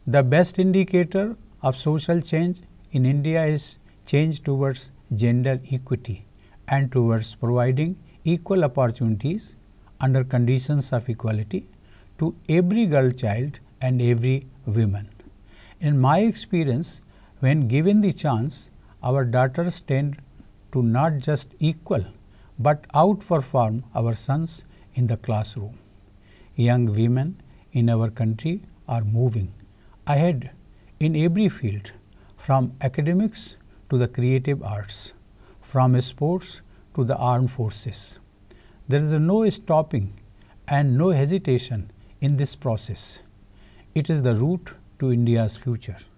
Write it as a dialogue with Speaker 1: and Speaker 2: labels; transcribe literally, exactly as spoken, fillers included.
Speaker 1: The best indicator of social change in India is change towards gender equity and towards providing equal opportunities under conditions of equality to every girl child and every woman. In my experience, when given the chance, our daughters tend to not just equal but outperform our sons in the classroom. Young women in our country are moving ahead in every field, from academics to the creative arts, from sports to the armed forces. There is no stopping and no hesitation in this process. It is the route to India's future.